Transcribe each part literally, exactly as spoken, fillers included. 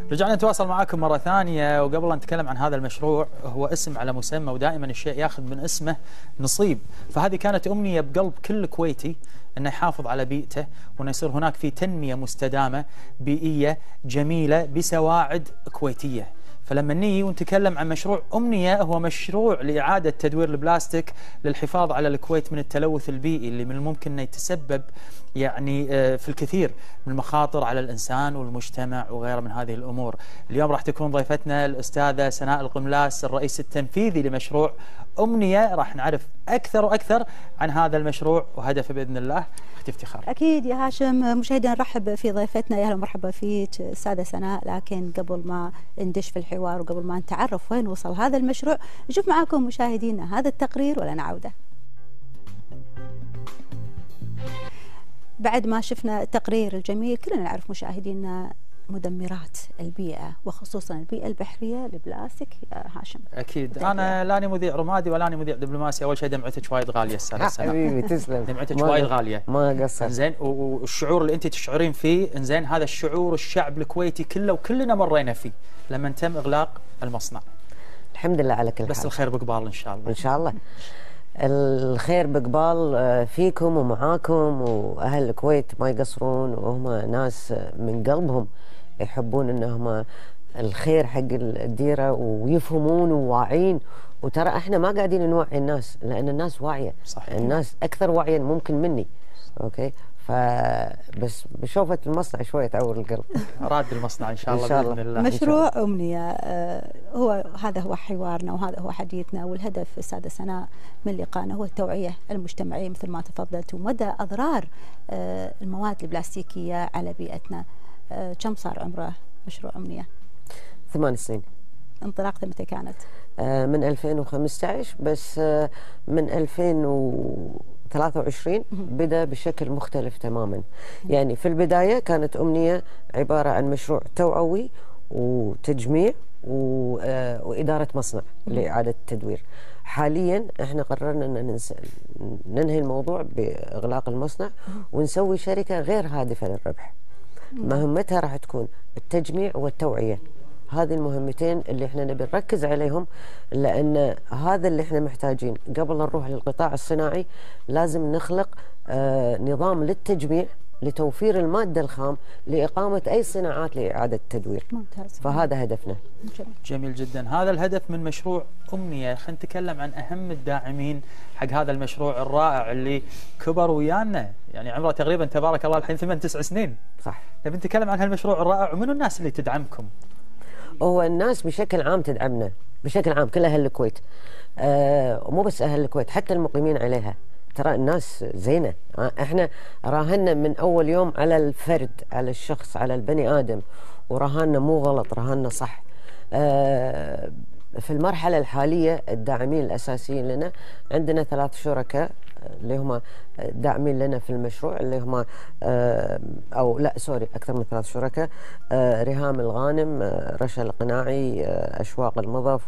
رجعنا نتواصل معاكم مرة ثانية، وقبل أن نتكلم عن هذا المشروع، هو اسم على مسمى، ودائما الشيء ياخذ من اسمه نصيب. فهذه كانت أمنية بقلب كل كويتي أنه يحافظ على بيئته، وأنه يصير هناك في تنمية مستدامة بيئية جميلة بسواعد كويتية. فلما نيجي ونتكلم عن مشروع أمنية، هو مشروع لإعادة تدوير البلاستيك للحفاظ على الكويت من التلوث البيئي اللي من الممكن أن يتسبب يعني في الكثير من المخاطر على الإنسان والمجتمع وغيره من هذه الأمور. اليوم راح تكون ضيفتنا الأستاذة سناء القملاس، الرئيس التنفيذي لمشروع أمنية. راح نعرف أكثر وأكثر عن هذا المشروع وهدفه بإذن الله. اختي افتخار. أكيد يا هاشم. مشاهدينا نرحب في ضيفتنا، يا اهلا ومرحبا فيك أستاذة سناء. لكن قبل ما ندش في الحوار وقبل ما نتعرف وين وصل هذا المشروع، نشوف معاكم مشاهدينا هذا التقرير ولنا عودة. بعد ما شفنا التقرير الجميل، كلنا نعرف مشاهدينا مدمرات البيئة وخصوصا البيئة البحرية للبلاستيك يا هاشم. أكيد. أنا لاني مذيع رمادي ولاني مذيع دبلوماسي. أول شيء دمعتك وايد غالية أستاذة سناء. حبيبي تسلم. دمعتك وايد غالية. ما قصرت. إنزين، والشعور اللي أنت تشعرين فيه، إنزين هذا الشعور الشعب الكويتي كله وكلنا مرينا فيه لما تم إغلاق المصنع. الحمد لله على كل حال. بس الخير بقبال إن شاء الله. إن شاء الله. الخير بقبال فيكم ومعاكم، وأهل الكويت ما يقصرون، وهم ناس من قلبهم يحبون انهم الخير حق الديره ويفهمون وواعين. وترى احنا ما قاعدين نوعي الناس، لان الناس واعيه. صحيح. الناس اكثر وعيا ممكن مني. اوكي، فبس بشوفة المصنع شويه تعور القلب. راد المصنع ان شاء الله, إن شاء الله. باذن الله. مشروع أمنية، هو هذا هو حوارنا وهذا هو حديثنا، والهدف أستاذة سناء من لقائنا هو التوعية المجتمعية مثل ما تفضلت، ومدى أضرار المواد البلاستيكية على بيئتنا. كم صار عمره مشروع أمنية؟ ثمان سنين. انطلاقته متى كانت؟ آه من ألفين وخمسة عشر، بس آه من ألفين وثلاثة وعشرين بدأ بشكل مختلف تماما. يعني في البداية كانت أمنية عبارة عن مشروع توعوي وتجميع آه وإدارة مصنع لإعادة التدوير. حاليا احنا قررنا ان ننهي الموضوع بإغلاق المصنع ونسوي شركة غير هادفة للربح. مهمتها راح تكون التجميع والتوعية. هذه المهمتين اللي احنا نبي نركز عليهم، لأن هذا اللي احنا محتاجين. قبل نروح للقطاع الصناعي لازم نخلق آه نظام للتجميع لتوفير المادة الخام لإقامة أي صناعات لإعادة التدوير. ممتاز. فهذا هدفنا. جميل جدا. هذا الهدف من مشروع أمنية. خلينا نتكلم عن أهم الداعمين حق هذا المشروع الرائع اللي كبر ويانا، يعني عمره تقريبا تبارك الله الحين ثمان تسع سنين. صح. نبي نتكلم عن هالمشروع الرائع، ومنو الناس اللي تدعمكم؟ هو الناس بشكل عام تدعمنا، بشكل عام كل أهل الكويت. آه مو بس أهل الكويت، حتى المقيمين عليها. ترى الناس زينة. احنا راهنا من أول يوم على الفرد، على الشخص، على البني آدم، وراهنا مو غلط، راهنا صح. آه في المرحلة الحالية الداعمين الأساسيين لنا عندنا ثلاث شركاء اللي هم داعمين لنا في المشروع، اللي هم أو لا سوري أكثر من ثلاث شركاء: ريهام الغانم، رشا القناعي، أشواق المضف،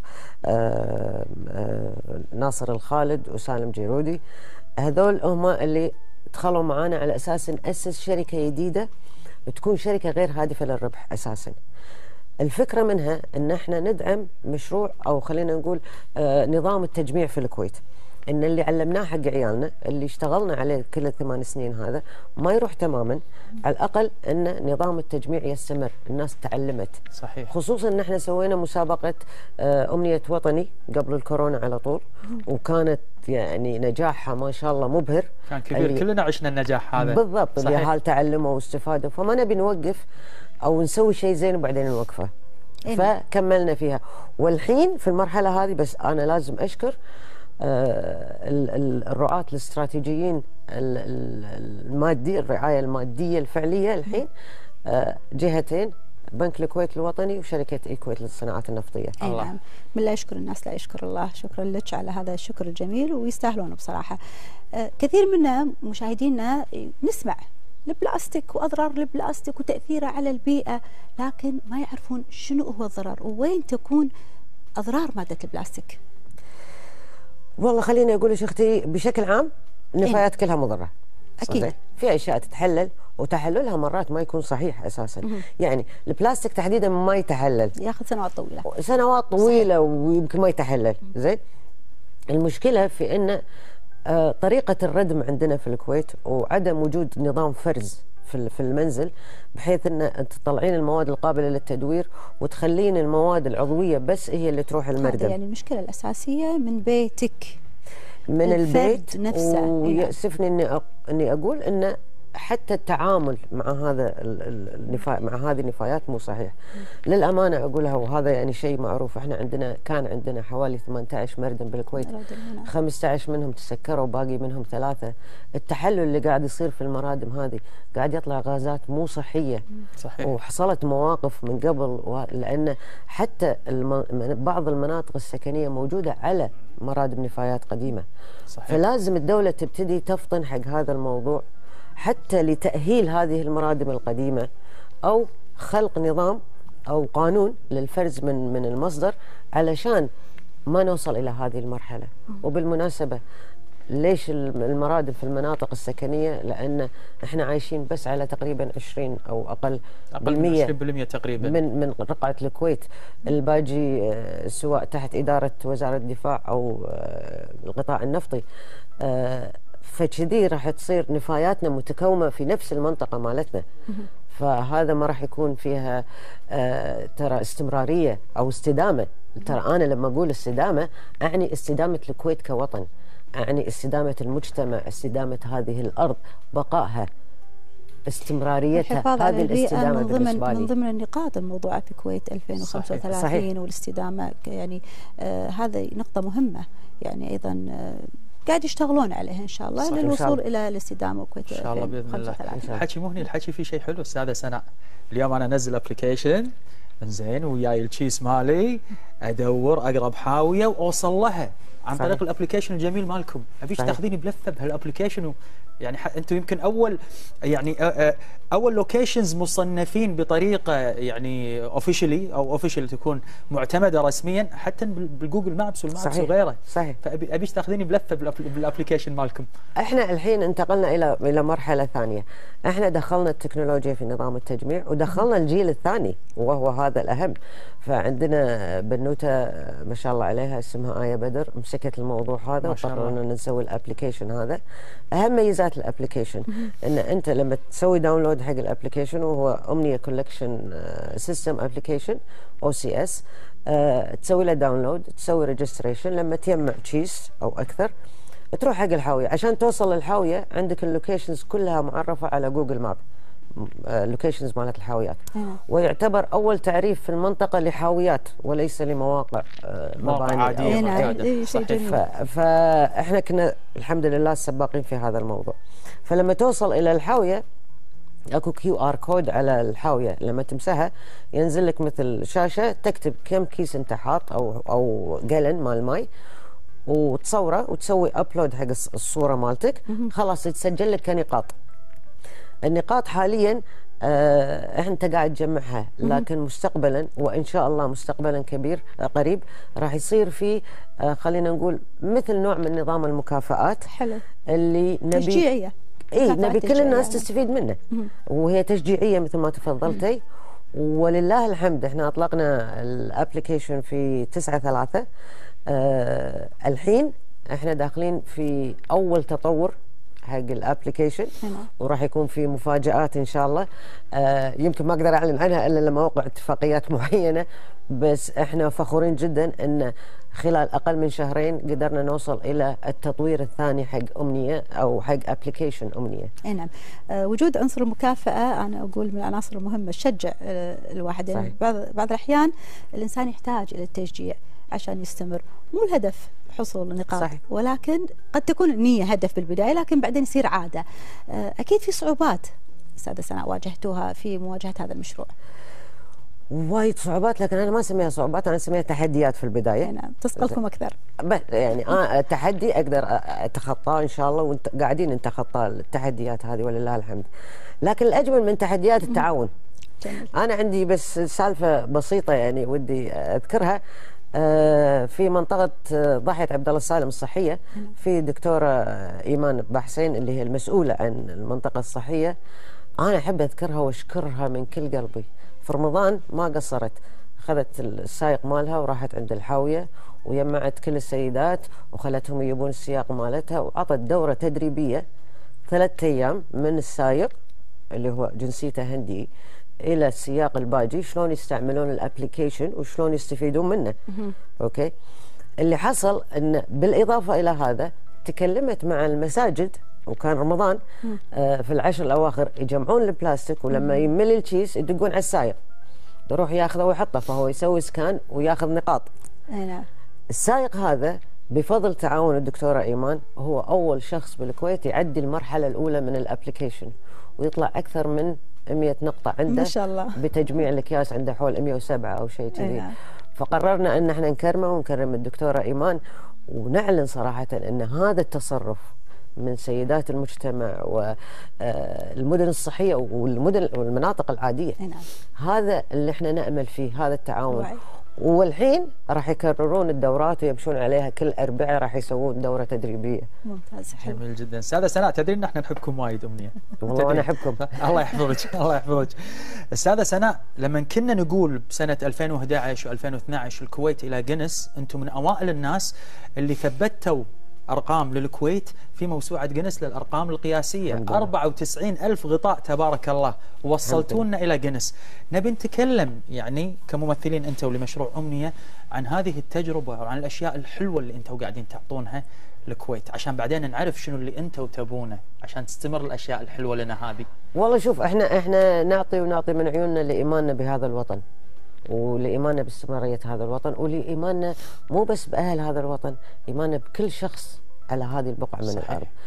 ناصر الخالد، وسالم جيرودي. هذول هم اللي دخلوا معانا على أساس نأسس شركة جديدة تكون شركة غير هادفة للربح أساسا. الفكرة منها أن احنا ندعم مشروع، أو خلينا نقول آه نظام التجميع في الكويت. أن اللي علمناه حق عيالنا، اللي اشتغلنا عليه كل الثمان سنين هذا، ما يروح تماما. على الأقل أن نظام التجميع يستمر، الناس تعلمت. صحيح. خصوصا أن احنا سوينا مسابقة آه أمنية وطني قبل الكورونا على طول، وكانت يعني نجاحها ما شاء الله مبهر. كان كبير، كلنا عشنا النجاح هذا. بالضبط. اليهال تعلموا واستفادوا، فما نبي نوقف أو نسوي شيء زين وبعدين نوقفه. فكملنا فيها، والحين في المرحلة هذه بس أنا لازم أشكر آه الرعاة الاستراتيجيين المادي، الرعاية المادية الفعلية الحين آه جهتين: بنك الكويت الوطني وشركة الكويت للصناعات النفطية. أي نعم. من لا يشكر الناس لا يشكر الله. شكرا لك على هذا الشكر الجميل، ويستاهلونه بصراحة. آه كثير منا مشاهدينا نسمع البلاستيك وأضرار البلاستيك وتأثيره على البيئة، لكن ما يعرفون شنو هو الضرر ووين تكون أضرار مادة البلاستيك. والله خليني أقول لك أختي، بشكل عام النفايات كلها مضرة. أكيد. في أشياء تتحلل وتحللها مرات ما يكون صحيح اساسا. يعني البلاستيك تحديدا ما يتحلل، ياخذ سنوات طويله سنوات طويله صحيح. ويمكن ما يتحلل. زين، المشكله في ان آه طريقه الردم عندنا في الكويت وعدم وجود نظام فرز في في المنزل، بحيث ان تطلعين المواد القابله للتدوير وتخلين المواد العضويه بس هي اللي تروح المردم. يعني المشكله الاساسيه من بيتك، من البيت نفسه. ويأسفني اني أ... اني اقول ان حتى التعامل مع هذا النفايات، مع هذه النفايات مو صحيح. للامانه اقولها، وهذا يعني شيء معروف. احنا عندنا كان عندنا حوالي ثمانية عشر مردم بالكويت، خمسة عشر منهم تسكروا وباقي منهم ثلاثه. التحلل اللي قاعد يصير في المرادم هذه قاعد يطلع غازات مو صحيه. صحيح. وحصلت مواقف من قبل و... لان حتى الم... بعض المناطق السكنيه موجوده على مرادم نفايات قديمه. صحيح. فلازم الدوله تبتدي تفطن حق هذا الموضوع، حتى لتأهيل هذه المرادم القديمة، أو خلق نظام أو قانون للفرز من من المصدر علشان ما نوصل إلى هذه المرحلة. وبالمناسبة ليش المرادم في المناطق السكنية؟ لأن احنا عايشين بس على تقريبا عشرين أو أقل أقل من عشرين بالمئة تقريبا من من رقعة الكويت. الباقي سواء تحت إدارة وزارة الدفاع أو القطاع النفطي. فكذي راح تصير نفاياتنا متكومة في نفس المنطقة مالتنا. فهذا ما راح يكون فيها آه ترى استمرارية أو استدامة. ترى أنا لما أقول استدامة أعني استدامة الكويت كوطن، أعني استدامة المجتمع، استدامة هذه الأرض، بقائها، استمراريتها. هذه الاستدامة من ضمن بالنسبة لي من ضمن النقاط الموضوعة في الكويت ألفين وخمسة وثلاثين. صحيح. والاستدامة يعني آه هذه نقطة مهمة. يعني أيضا آه قاعد يشتغلون عليها ان شاء الله صحيح. للوصول الى الاستدامه الكويت ان شاء الله باذن الله. الحكي مو هني، الحكي فيه شيء حلو استاذه سناء. اليوم انا انزل ابلكيشن زين وياي الكيس مالي، ادور اقرب حاويه واوصل لها عن صحيح. طريق الابلكيشن الجميل مالكم. ابيش تاخذيني بلفه بهالابلكيشن. يعني انتم يمكن اول يعني اول لوكيشنز مصنفين بطريقه يعني اوفيشلي او اوفيشال تكون معتمده رسميا حتى بالجوجل مابس والمابس وغيره. صحيح. فابي ابيش تاخذيني بلفه بالابلكيشن مالكم. احنا الحين انتقلنا الى الى مرحله ثانيه. احنا دخلنا التكنولوجيا في نظام التجميع ودخلنا الجيل الثاني وهو هذا الاهم. فعندنا بنوته ما شاء الله عليها اسمها آية بدر مسكت الموضوع هذا وقررنا نسوي الابلكيشن هذا. اهم ميزات الابلكيشن ان انت لما تسوي داونلود حق الابلكيشن وهو امنيه كولكشن سيستم ابلكيشن او سي اس، تسوي له داونلود، تسوي ريجستريشن، لما تجمع تشيس او اكثر تروح حق الحاويه. عشان توصل للحاويه عندك اللوكيشنز كلها معرفه على جوجل ماب، اللوكيشنز مالت الحاويات. ويعتبر اول تعريف في المنطقه لحاويات وليس لمواقع مباني عاديه. نعم. فاحنا كنا الحمد لله السباقين في هذا الموضوع. فلما توصل الى الحاويه اكو كيو ار كود على الحاويه، لما تمسحها ينزل لك مثل شاشه تكتب كم كيس انت حاط او او جالن مال ماي، وتصوره وتسوي ابلود حق الصوره مالتك، خلاص تسجل لك كنقاط. النقاط حاليا آه انت قاعد تجمعها، لكن مستقبلا وان شاء الله مستقبلا كبير آه قريب راح يصير في آه خلينا نقول مثل نوع من نظام المكافآت. حلو. اللي نبي تشجيعيه. اي نبي كل الناس تستفيد منه. وهي تشجيعيه مثل ما تفضلتي. ولله الحمد احنا اطلقنا الابلكيشن في تسعة ثلاثة. آه الحين احنا داخلين في اول تطور حق الابلكيشن، وراح يكون في مفاجآت ان شاء الله. آه يمكن ما اقدر اعلن عنها الا لما اوقع اتفاقيات معينه، بس احنا فخورين جدا ان خلال اقل من شهرين قدرنا نوصل الى التطوير الثاني حق امنيه او حق ابلكيشن امنيه. اي نعم. آه وجود عنصر المكافاه انا اقول من العناصر المهمه تشجع آه الواحد. يعني بعض بعض الاحيان الانسان يحتاج الى التشجيع عشان يستمر. مو الهدف حصول النقاط، صحيح. ولكن قد تكون النية هدف بالبداية لكن بعدين يصير عادة. أكيد في صعوبات أستاذة سناء واجهتوها في مواجهة هذا المشروع. وايد صعوبات، لكن أنا ما أسميها صعوبات، أنا أسميها تحديات في البداية. نعم. تثقلكم أكثر. يعني آه التحدي أقدر أتخطاه إن شاء الله، وانت قاعدين نتخطى التحديات هذه ولله الحمد. لكن الأجمل من تحديات التعاون. جميل. أنا عندي بس سالفة بسيطة يعني ودي أذكرها. آه في منطقة ضاحية عبد الله السالم الصحية في دكتورة إيمان باحسين اللي هي المسؤولة عن المنطقة الصحية. أنا أحب أذكرها وأشكرها من كل قلبي. في رمضان ما قصرت، أخذت السايق مالها وراحت عند الحاوية وجمعت كل السيدات وخلتهم يجيبون السياق مالتها، وعطت دورة تدريبية ثلاثة أيام من السايق اللي هو جنسيته هندي إلى السياق الباجي، شلون يستعملون الابليكيشن وشلون يستفيدون منه. أوكي. اللي حصل أن بالإضافة إلى هذا تكلمت مع المساجد، وكان رمضان آه في العشر الأواخر يجمعون البلاستيك، ولما يمل الكيس يدقون على السايق يروح ياخذه ويحطه، فهو يسوي سكان وياخذ نقاط. نعم. السائق هذا بفضل تعاون الدكتورة إيمان هو أول شخص بالكويت يعدي المرحلة الأولى من الابليكيشن ويطلع أكثر من مئة نقطة عنده ما شاء الله. بتجميع الأكياس عنده حول مئة وسبعة أو شيء كذي. نعم. فقررنا أن احنا نكرمه ونكرم الدكتورة إيمان، ونعلن صراحة أن هذا التصرف من سيدات المجتمع والمدن الصحية والمدن والمناطق العادية. نعم. هذا اللي احنا نأمل فيه، هذا التعاون. وعي. والحين راح يكررون الدورات ويمشون عليها كل أربعة، راح يسوون دورة تدريبية. ممتاز. حلو. جميل جدا. استاذة سناء، تدرين احنا نحبكم وايد أمنية. والله أنا أحبكم. الله يحفظك الله يحفظك. استاذة سناء، لما كنا نقول بسنة ألفين وأحد عشر وألفين واثني عشر الكويت إلى جينيس، أنتم من أوائل الناس اللي ثبتوا أرقام للكويت في موسوعة جينيس للأرقام القياسية، أربعة وتسعين ألف غطاء تبارك الله، ووصلتونا إلى جينيس. نبي نتكلم يعني كممثلين أنتوا لمشروع أمنية عن هذه التجربة وعن الأشياء الحلوة اللي أنتوا قاعدين تعطونها للكويت، عشان بعدين نعرف شنو اللي أنتوا تبونه عشان تستمر الأشياء الحلوة لنا هذه. والله شوف، احنا احنا نعطي ونعطي من عيوننا لإيماننا بهذا الوطن، ولإيماننا باستمرارية هذا الوطن، ولإيماننا مو بس بأهل هذا الوطن، إيماننا بكل شخص على هذه البقعة من صحيح. الأرض.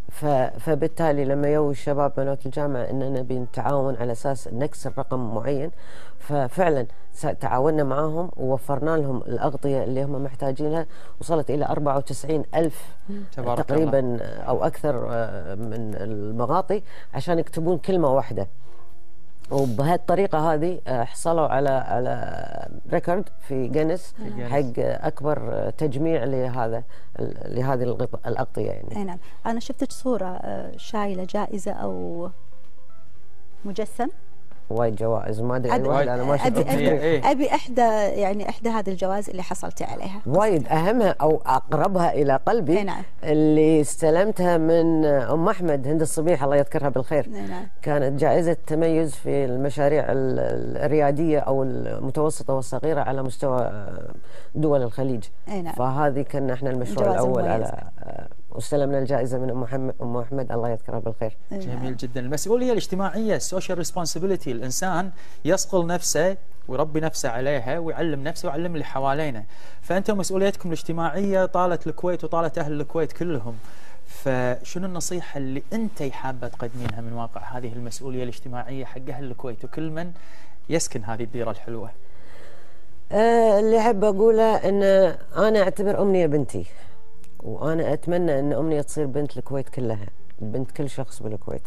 فبالتالي لما يو الشباب مالوت الجامعة أننا نبي نتعاون على أساس نكسر رقم معين، ففعلا تعاوننا معاهم ووفرنا لهم الأغطية اللي هم محتاجينها، وصلت إلى أربعة وتسعين ألف تقريبا الله. أو أكثر من المغاطي عشان يكتبون كلمة واحدة. وبهالطريقة هذه حصلوا على على ريكورد في جينيس حق أكبر تجميع لهذا لهذه الأغطية يعني. أي نعم. أنا شفتك صورة شايلة جائزة أو مجسم. وايد جوائز، ما ادري أبي, انا ما أبي, شفت. أبي, أبي إحدى يعني إحدى هذه الجوائز اللي حصلتي عليها. وايد أهمها أو أقربها إلى قلبي نعم. اللي استلمتها من أم أحمد هند الصبيح الله يذكرها بالخير. نعم. كانت جائزة تميز في المشاريع الريادية أو المتوسطة والصغيرة على مستوى دول الخليج. نعم. فهذه كنا احنا المشروع الأول على واستلمنا الجائزة من أم محمد أم أحمد الله يذكرها بالخير. جميل جدا. المسؤولية الاجتماعية، السوشيال ريسبونسبيلتي، الإنسان يصقل نفسه ويربي نفسه عليها ويعلم نفسه ويعلم اللي حوالينا. فأنتم مسؤوليتكم الاجتماعية طالت الكويت وطالت أهل الكويت كلهم. فشنو النصيحة اللي أنت حابة تقدمينها من واقع هذه المسؤولية الاجتماعية حق أهل الكويت وكل من يسكن هذه الديرة الحلوة؟ أه اللي أحب أقوله أن أنا أعتبر أمنية بنتي، وأنا أتمنى أن أمنية تصير بنت الكويت كلها، بنت كل شخص بالكويت.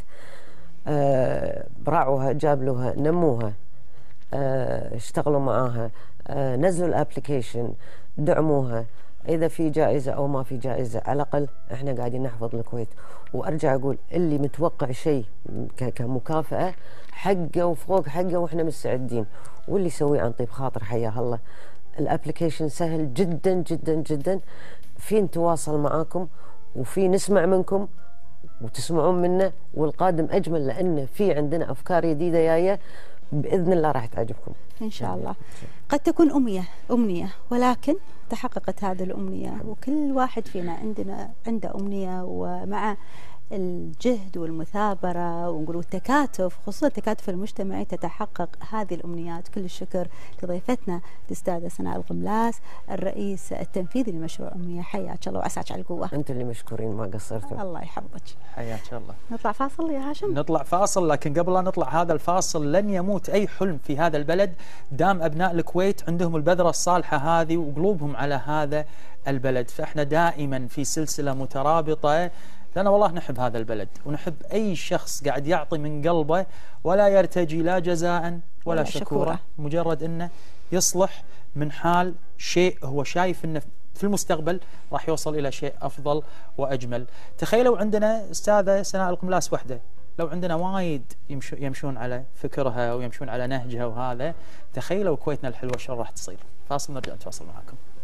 أه راعوها، جابلوها، نموها، أه اشتغلوا معاها، أه نزلوا الابليكيشن، دعموها. إذا في جائزة أو ما في جائزة على الأقل إحنا قاعدين نحفظ الكويت. وأرجع أقول اللي متوقع شيء كمكافأة حقه وفوق حقه وإحنا مستعدين، واللي يسويه عن طيب خاطر حياه الله. الابليكيشن سهل جدا جدا جدا، في نتواصل معاكم وفي نسمع منكم وتسمعون منا، والقادم أجمل لأن في عندنا أفكار جديدة جاية بإذن الله راح تعجبكم إن شاء الله. قد تكون أمنية أمنية ولكن تحققت هذه الأمنية، وكل واحد فينا عندنا عنده أمنية، ومع الجهد والمثابرة ونقول التكاتف، خصوصا التكاتف المجتمعي، تتحقق هذه الأمنيات. كل الشكر لضيفتنا الأستاذة سناء الغملاس، الرئيس التنفيذي لمشروع أمنية. حياك الله وعساك على القوة. أنت اللي مشكورين، ما قصرتوا. الله يحفظك. حياك الله. نطلع فاصل يا هاشم؟ نطلع فاصل، لكن قبل لا نطلع هذا الفاصل، لن يموت أي حلم في هذا البلد دام أبناء الكويت عندهم البذرة الصالحة هذه وقلوبهم على هذا البلد. فإحنا دائما في سلسلة مترابطة، لأن والله نحب هذا البلد ونحب أي شخص قاعد يعطي من قلبه ولا يرتجي لا جزاء ولا, ولا شكورة, شكورة، مجرد أنه يصلح من حال شيء هو شايف أنه في المستقبل راح يوصل إلى شيء أفضل وأجمل. تخيلوا عندنا أستاذة سناء الغملاس وحدة لو عندنا وايد يمشو يمشون على فكرها ويمشون على نهجها وهذا، تخيلوا كويتنا الحلوة شلون راح تصير. فاصل نرجع نتواصل معكم.